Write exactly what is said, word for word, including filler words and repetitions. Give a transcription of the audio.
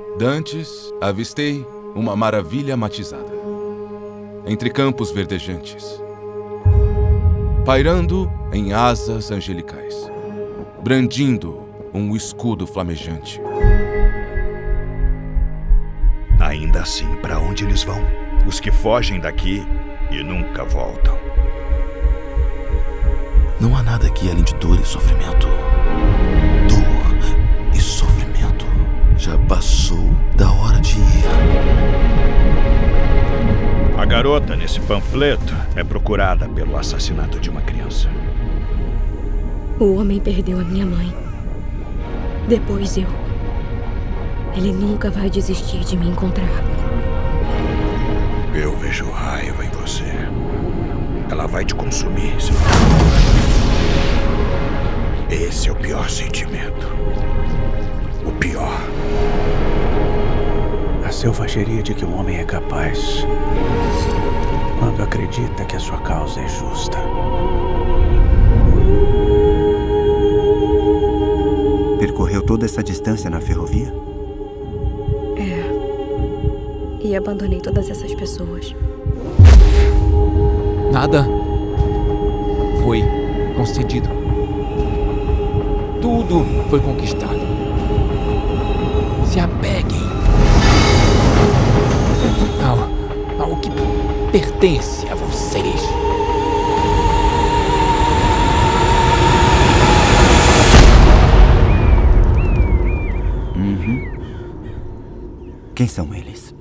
Dantes, avistei uma maravilha matizada, entre campos verdejantes, pairando em asas angelicais, brandindo um escudo flamejante. Ainda assim, para onde eles vão? Os que fogem daqui e nunca voltam. Não há nada aqui além de dor e sofrimento. Dor e sofrimento. Já passou da hora de ir. A garota nesse panfleto é procurada pelo assassinato de uma criança. O homem perdeu a minha mãe. Depois eu. Ele nunca vai desistir de me encontrar. Eu vejo raiva em você. Ela vai te consumir, seu. Esse é o pior sentimento. O pior. A selvageria de que um homem é capaz quando acredita que a sua causa é justa. Percorreu toda essa distância na ferrovia? É. E abandonei todas essas pessoas. Nada foi concedido. Tudo foi conquistado. Se apeguem ao, ao que pertence a vocês. Uhum. Quem são eles?